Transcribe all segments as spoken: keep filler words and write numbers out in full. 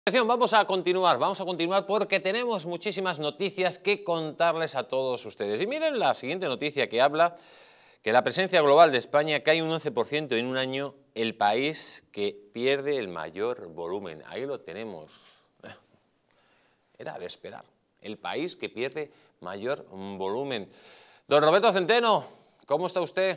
Vamos a continuar, vamos a continuar porque tenemos muchísimas noticias que contarles a todos ustedes. Y miren la siguiente noticia que habla que la presencia global de España cae un once por ciento en un año, el país que pierde el mayor volumen. Ahí lo tenemos. Era de esperar. El país que pierde mayor volumen. Don Roberto Centeno, ¿cómo está usted?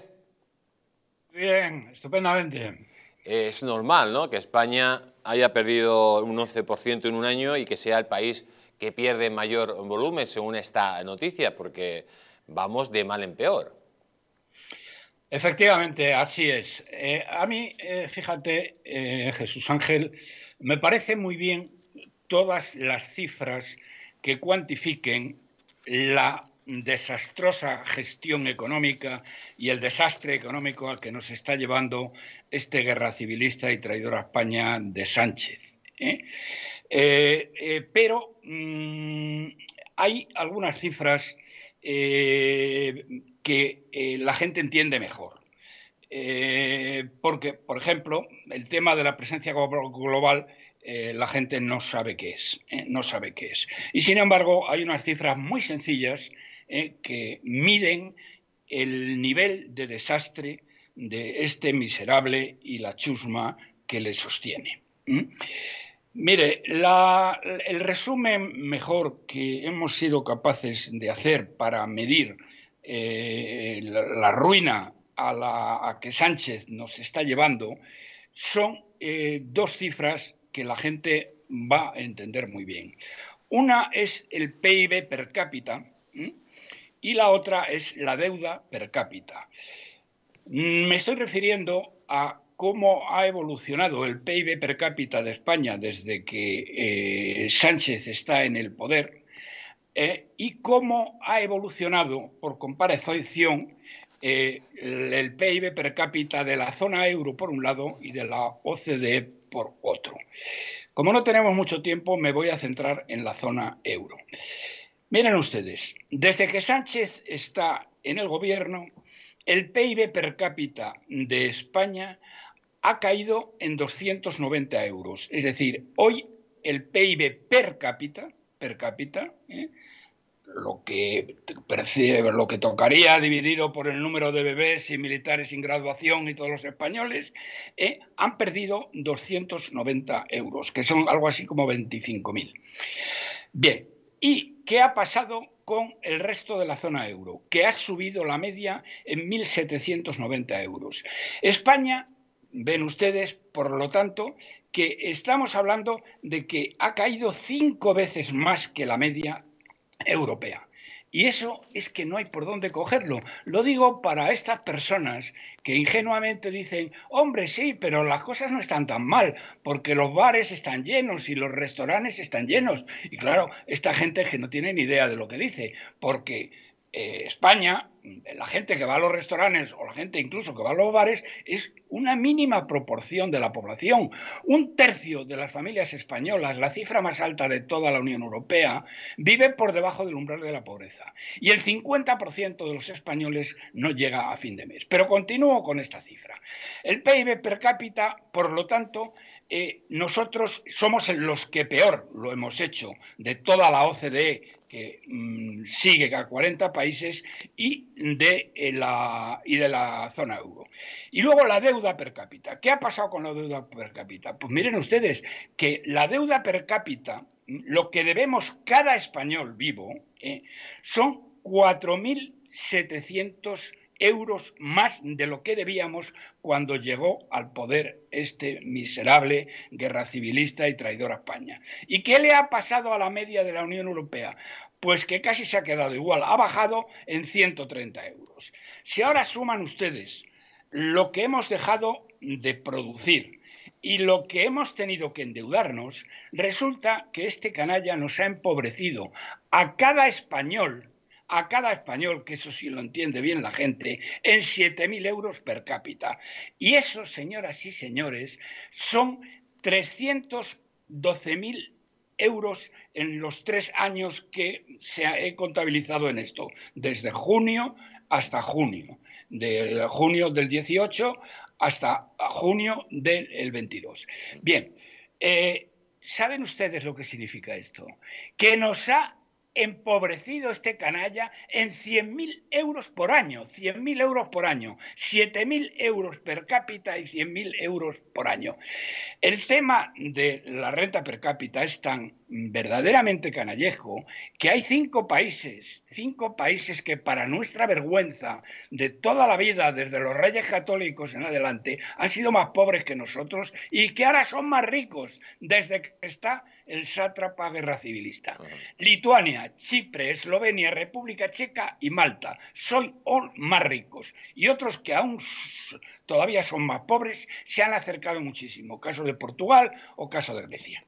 Bien, estupendamente. Es normal, ¿no?, que España haya perdido un once por ciento en un año y que sea el país que pierde mayor volumen, según esta noticia, porque vamos de mal en peor. Efectivamente, así es. Eh, a mí, eh, fíjate, eh, Jesús Ángel, me parece muy bien todas las cifras que cuantifiquen la desastrosa gestión económica y el desastre económico al que nos está llevando este guerra civilista y traidor a España de Sánchez. ¿eh? Eh, eh, pero mmm, hay algunas cifras eh, que eh, la gente entiende mejor. Eh, porque, por ejemplo, el tema de la presencia global, eh, la gente no sabe qué es, eh, no sabe qué es. Y sin embargo, hay unas cifras muy sencillas eh, que miden el nivel de desastre de este miserable y la chusma que le sostiene. ¿Mm? Mire, la, el resumen mejor que hemos sido capaces de hacer para medir eh, la, la ruina a la a que Sánchez nos está llevando son eh, dos cifras que la gente va a entender muy bien. Una es el P I B per cápita ¿eh? y la otra es la deuda per cápita. Me estoy refiriendo a cómo ha evolucionado el P I B per cápita de España desde que eh, Sánchez está en el poder eh, y cómo ha evolucionado, por comparación, eh, el, el P I B per cápita de la zona euro por un lado y de la O C D E por otro. Como no tenemos mucho tiempo, me voy a centrar en la zona euro. Miren ustedes, desde que Sánchez está en el gobierno, el P I B per cápita de España ha caído en doscientos noventa euros. Es decir, hoy el P I B per cápita, per cápita ¿eh? lo, que, lo que tocaría dividido por el número de bebés y militares sin graduación y todos los españoles, eh, han perdido doscientos noventa euros, que son algo así como veinticinco mil. Bien, ¿y qué ha pasado con el resto de la zona euro? Que ha subido la media en mil setecientos noventa euros. España, ven ustedes, por lo tanto, que estamos hablando de que ha caído cinco veces más que la media europea. Y eso es que no hay por dónde cogerlo. Lo digo para estas personas que ingenuamente dicen, hombre, sí, pero las cosas no están tan mal, porque los bares están llenos y los restaurantes están llenos. Y claro, esta gente que no tiene ni idea de lo que dice, porque eh, España, la gente que va a los restaurantes o la gente incluso que va a los bares es una mínima proporción de la población. Un tercio de las familias españolas, la cifra más alta de toda la Unión Europea, vive por debajo del umbral de la pobreza. Y el cincuenta por ciento de los españoles no llega a fin de mes. Pero continúo con esta cifra. El P I B per cápita, por lo tanto, eh, nosotros somos los que peor lo hemos hecho de toda la O C D E, que mmm, sigue a cuarenta países, y de, eh, la, y de la zona euro. Y luego la deuda per cápita. ¿Qué ha pasado con la deuda per cápita? Pues miren ustedes que la deuda per cápita, lo que debemos cada español vivo, eh, son cuatro mil setecientos euros más de lo que debíamos cuando llegó al poder este miserable guerra civilista y traidor a España. ¿Y qué le ha pasado a la media de la Unión Europea? Pues que casi se ha quedado igual, ha bajado en ciento treinta euros. Si ahora suman ustedes lo que hemos dejado de producir y lo que hemos tenido que endeudarnos, resulta que este canalla nos ha empobrecido a cada español, a cada español, que eso sí lo entiende bien la gente, en siete mil euros per cápita. Y eso, señoras y señores, son trescientos doce mil euros en los tres años que se ha he contabilizado en esto, desde junio hasta junio, de junio del dieciocho hasta junio del veintidós. Bien, eh, ¿Saben ustedes lo que significa esto? Que nos ha empobrecido este canalla en cien mil euros por año, cien mil euros por año, siete mil euros per cápita y cien mil euros por año. El tema de la renta per cápita es tan verdaderamente canallejo que hay cinco países, cinco países que para nuestra vergüenza de toda la vida, desde los reyes católicos en adelante, han sido más pobres que nosotros y que ahora son más ricos desde que está el sátrapa guerra civilista. Uh-huh. Lituania, Chipre, Eslovenia, República Checa y Malta son más ricos. Y otros que aún todavía son más pobres se han acercado muchísimo. Caso de Portugal o caso de Grecia.